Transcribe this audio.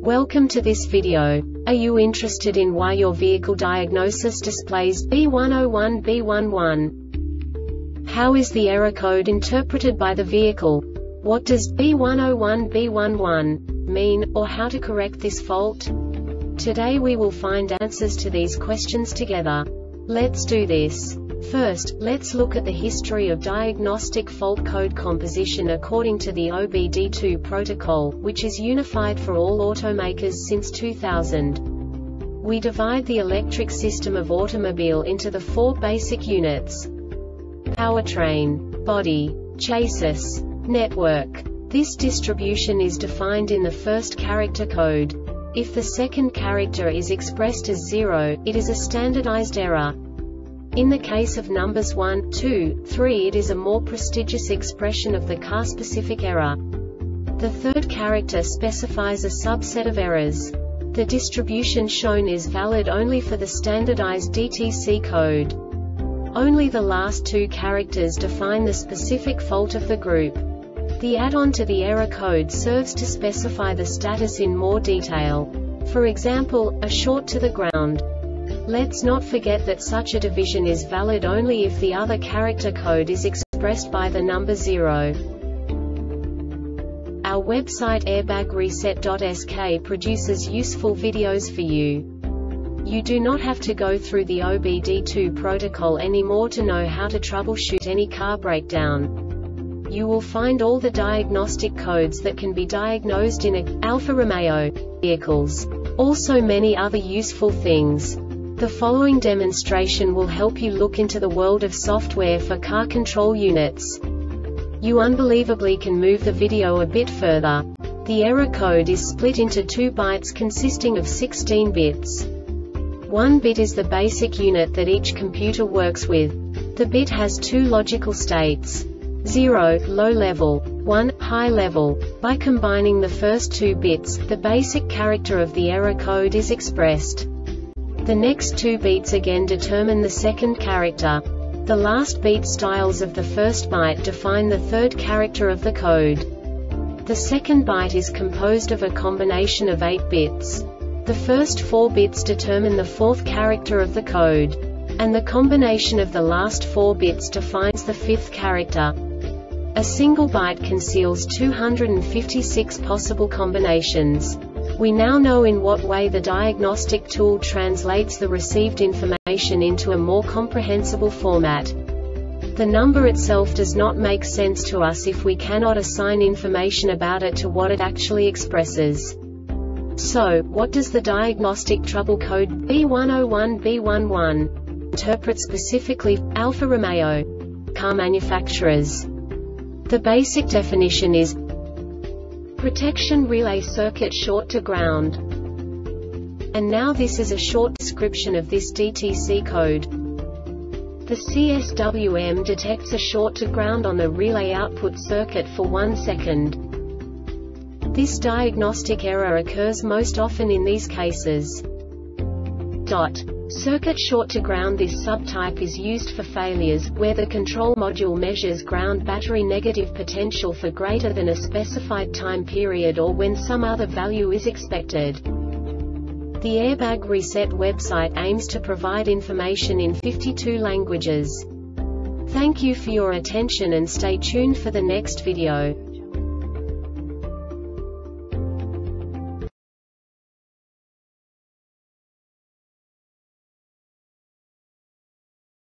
Welcome to this video. Are you interested in why your vehicle diagnosis displays B101B11? How is the error code interpreted by the vehicle? What does B101B11 mean, or how to correct this fault? Today we will find answers to these questions together. Let's do this. First, let's look at the history of diagnostic fault code composition according to the OBD2 protocol, which is unified for all automakers since 2000. We divide the electric system of automobile into the four basic units: powertrain, body, chassis, network. This distribution is defined in the first character code. If the second character is expressed as 0, it is a standardized error. In the case of numbers 1, 2, 3, it is a more prestigious expression of the car-specific error. The third character specifies a subset of errors. The distribution shown is valid only for the standardized DTC code. Only the last two characters define the specific fault of the group. The add-on to the error code serves to specify the status in more detail. For example, a short to the ground. Let's not forget that such a division is valid only if the other character code is expressed by the number 0. Our website airbagreset.sk produces useful videos for you. You do not have to go through the OBD2 protocol anymore to know how to troubleshoot any car breakdown. You will find all the diagnostic codes that can be diagnosed in Alfa Romeo vehicles. Also many other useful things. The following demonstration will help you look into the world of software for car control units. You unbelievably can move the video a bit further. The error code is split into 2 bytes consisting of 16 bits. 1 bit is the basic unit that each computer works with. The bit has 2 logical states: 0, low level, 1, high level. By combining the first 2 bits, the basic character of the error code is expressed. The next 2 beats again determine the second character. The last beat styles of the first byte define the third character of the code. The second byte is composed of a combination of 8 bits. The first 4 bits determine the fourth character of the code. And the combination of the last 4 bits defines the fifth character. A single byte conceals 256 possible combinations. We now know in what way the diagnostic tool translates the received information into a more comprehensible format. The number itself does not make sense to us if we cannot assign information about it to what it actually expresses. So, what does the diagnostic trouble code B101B11 interpret specifically for Alfa Romeo car manufacturers? The basic definition is protection relay circuit short to ground. And now this is a short description of this DTC code. The CSWM detects a short to ground on the relay output circuit for 1 second. This diagnostic error occurs most often in these cases. Circuit short to ground. This subtype is used for failures, where the control module measures ground battery negative potential for greater than a specified time period or when some other value is expected. The Airbag Reset website aims to provide information in 52 languages. Thank you for your attention and stay tuned for the next video.